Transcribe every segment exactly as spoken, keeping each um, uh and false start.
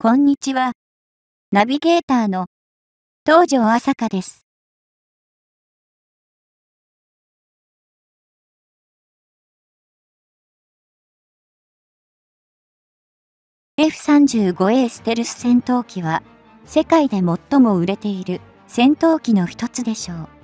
こんにちは。ナビゲーターの東條朝香です。エフさんじゅうごエー ステルス戦闘機は世界で最も売れている戦闘機の一つでしょう。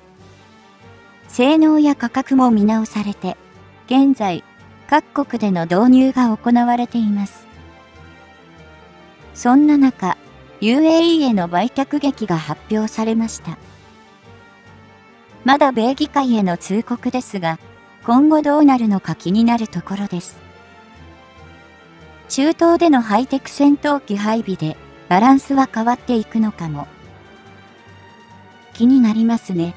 性能や価格も見直されて、現在各国での導入が行われています。そんな中、ユーエーイー への売却劇が発表されました。まだ米議会への通告ですが、今後どうなるのか気になるところです。中東でのハイテク戦闘機配備でバランスは変わっていくのかも。気になりますね。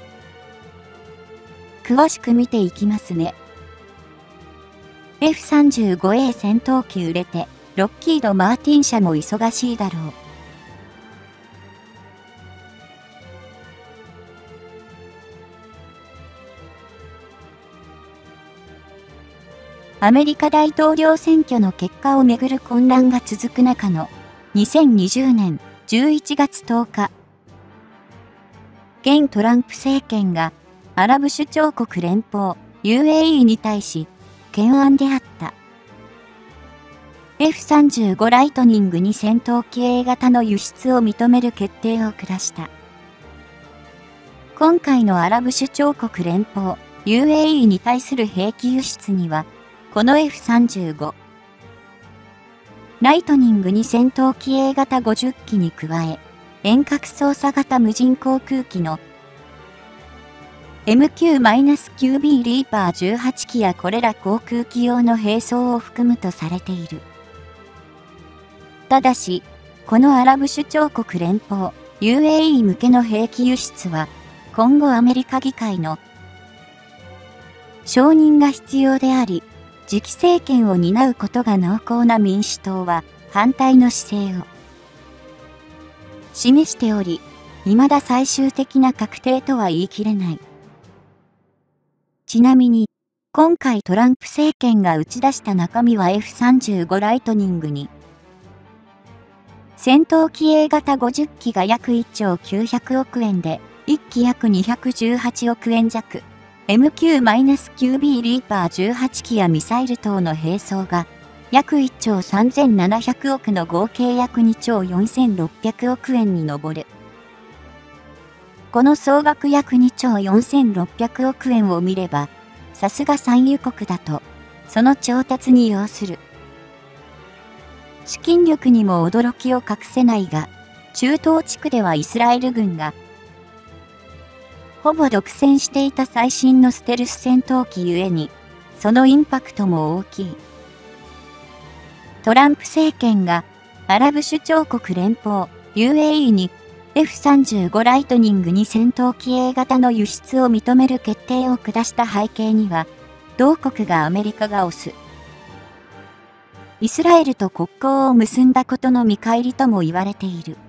詳しく見ていきますね。エフさんじゅうごエー 戦闘機売れて、ロッキード・マーティン社も忙しいだろう。アメリカ大統領選挙の結果をめぐる混乱が続く中のにせんにじゅうねんじゅういちがつとおか、現トランプ政権がアラブ首長国連邦 ユーエーイー に対し懸案であった エフさんじゅうご ライトニングに戦闘機 A 型の輸出を認める決定を下した。今回のアラブ首長国連邦 ユーエーイー に対する兵器輸出には、この エフさんじゅうご ライトニングに戦闘機 A 型ごじゅっきに加え、遠隔操作型無人航空機の エムキューキュービー リーパーじゅうはちきやこれら航空機用の兵装を含むとされている。ただし、このアラブ首長国連邦 ユーエーイー 向けの兵器輸出は、今後アメリカ議会の承認が必要であり、次期政権を担うことが濃厚な民主党は反対の姿勢を示しており、未だ最終的な確定とは言い切れない。ちなみに、今回トランプ政権が打ち出した中身は エフさんじゅうご ライトニングに、戦闘機 A 型ごじゅっきが約いっちょうきゅうひゃくおくえんで、いっき約にひゃくじゅうはちおくえん弱。エムキューキュービー リーパーじゅうはちきやミサイル等の兵装が約いっちょうさんぜんななひゃくおくの合計約にちょうよんせんろっぴゃくおくえんに上る。この総額約にちょうよんせんろっぴゃくおくえんを見れば、さすが産油国だと、その調達に要する資金力にも驚きを隠せないが、中東地区ではイスラエル軍がほぼ独占していた最新のステルス戦闘機ゆえに、そのインパクトも大きい。トランプ政権がアラブ首長国連邦 ユーエーイー に エフさんじゅうご ライトニングに戦闘機 A 型の輸出を認める決定を下した背景には、同国がアメリカが推すイスラエルと国交を結んだことの見返りとも言われている。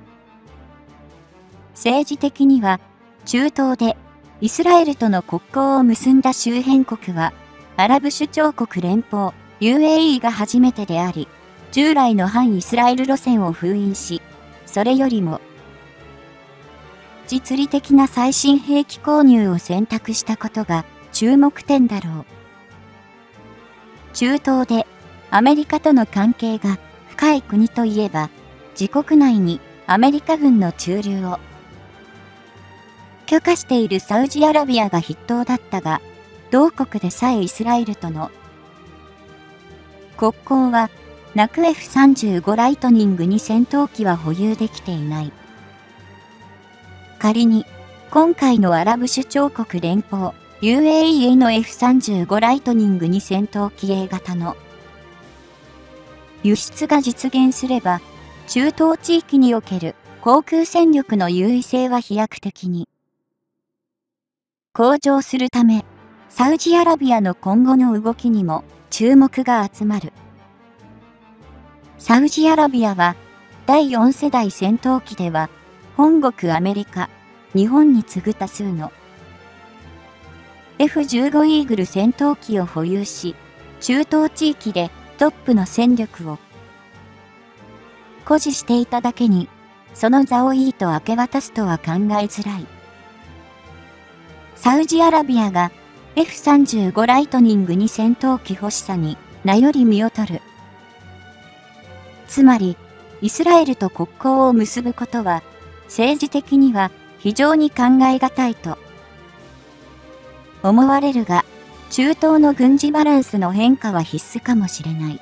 政治的には、中東でイスラエルとの国交を結んだ周辺国はアラブ首長国連邦 ユーエーイー が初めてであり、従来の反イスラエル路線を封印し、それよりも実利的な最新兵器購入を選択したことが注目点だろう。中東でアメリカとの関係が深い国といえば、自国内にアメリカ軍の駐留を許可しているサウジアラビアが筆頭だったが、同国でさえイスラエルとの国交はなく エフさんじゅうご ライトニングに戦闘機は保有できていない。仮に今回のアラブ首長国連邦 ユーエーイー への エフさんじゅうご ライトニングに戦闘機 A 型の輸出が実現すれば、中東地域における航空戦力の優位性は飛躍的に向上するため、サウジアラビアの今後の動きにも注目が集まる。サウジアラビアは、だいよんせだい戦闘機では、本国アメリカ、日本に次ぐ多数の エフじゅうご イーグル戦闘機を保有し、中東地域でトップの戦力を誇示していただけに、その座をいいと明け渡すとは考えづらい。サウジアラビアが エフさんじゅうご ライトニングに戦闘機欲しさに名より身を取る。つまり、イスラエルと国交を結ぶことは、政治的には非常に考え難いと思われるが、中東の軍事バランスの変化は必須かもしれない。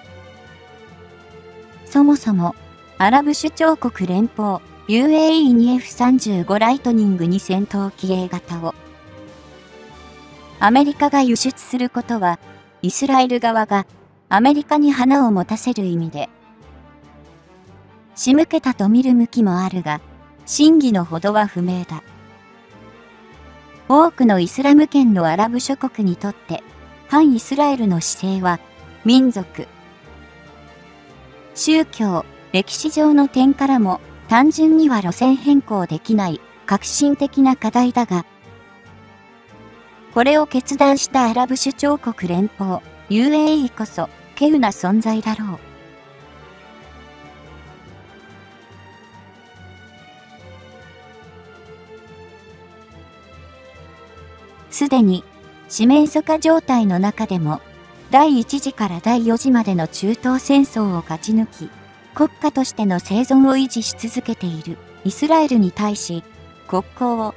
そもそも、アラブ首長国連邦 ユーエーイー に エフさんじゅうご ライトニングに戦闘機 A 型をアメリカが輸出することは、イスラエル側がアメリカに花を持たせる意味で、仕向けたと見る向きもあるが、真偽のほどは不明だ。多くのイスラム圏のアラブ諸国にとって、反イスラエルの姿勢は、民族、宗教、歴史上の点からも単純には路線変更できない革新的な課題だが、これを決断したアラブ首長国連邦 ユーエーイー こそ稀有な存在だろう。すでに四面楚歌状態の中でもだいいち次からだいよん次までの中東戦争を勝ち抜き、国家としての生存を維持し続けているイスラエルに対し、国交を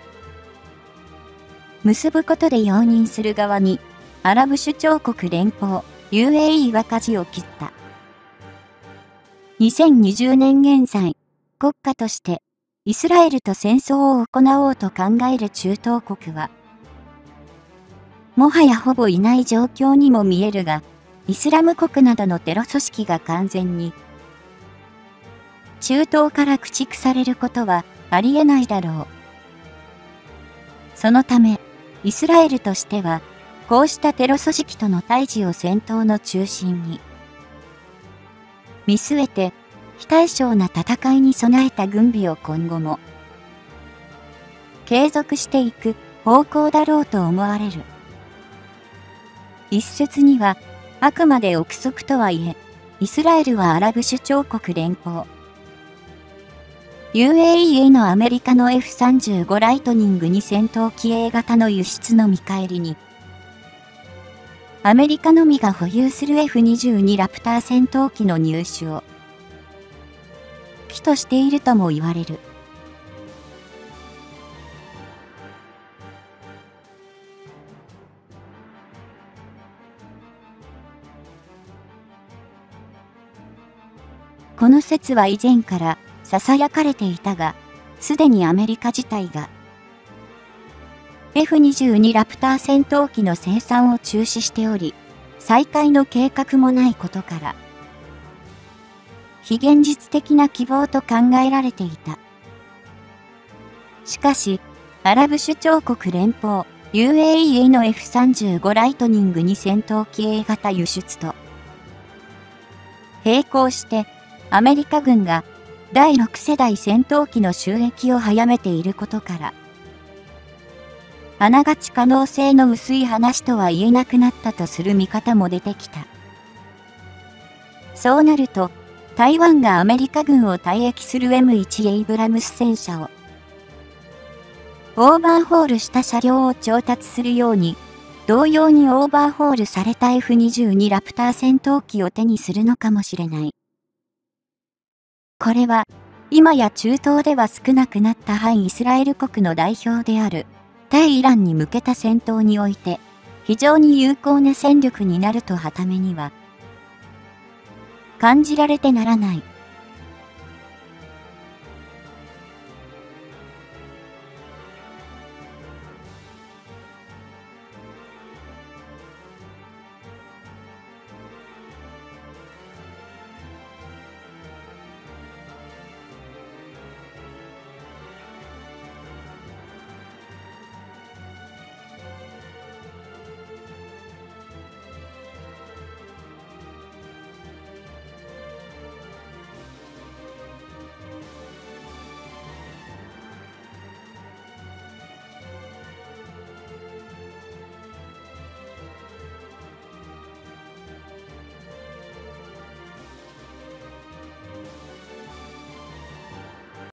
結ぶことで容認する側に、アラブ首長国連邦 ユーエーイー は舵を切った。にせんにじゅうねん現在、国家としてイスラエルと戦争を行おうと考える中東国は、もはやほぼいない状況にも見えるが、イスラム国などのテロ組織が完全に中東から駆逐されることはありえないだろう。そのため、イスラエルとしては、こうしたテロ組織との対峙を戦闘の中心に見据えて、非対称な戦いに備えた軍備を今後も継続していく方向だろうと思われる。一説には、あくまで憶測とはいえ、イスラエルはアラブ首長国連邦 ユーエーイー へのアメリカの エフさんじゅうご ライトニングに戦闘機 A 型の輸出の見返りに、アメリカのみが保有する エフにじゅうに ラプター戦闘機の入手を機としているとも言われる。この説は以前から囁かれていたが、すでにアメリカ自体が エフにじゅうに ラプター戦闘機の生産を中止しており、再開の計画もないことから、非現実的な希望と考えられていた。しかし、アラブ首長国連邦 ユーエーイー への エフさんじゅうご ライトニングに戦闘機 A 型輸出と、並行して、アメリカ軍がだいろく世代戦闘機の収益を早めていることから、あながち可能性の薄い話とは言えなくなったとする見方も出てきた。そうなると、台湾がアメリカ軍を退役する エムワン エイブラムス戦車をオーバーホールした車両を調達するように、同様にオーバーホールされた エフにじゅうに ラプター戦闘機を手にするのかもしれない。これは、今や中東では少なくなった反イスラエル国の代表である、対イランに向けた戦闘において、非常に有効な戦力になると傍目には、感じられてならない。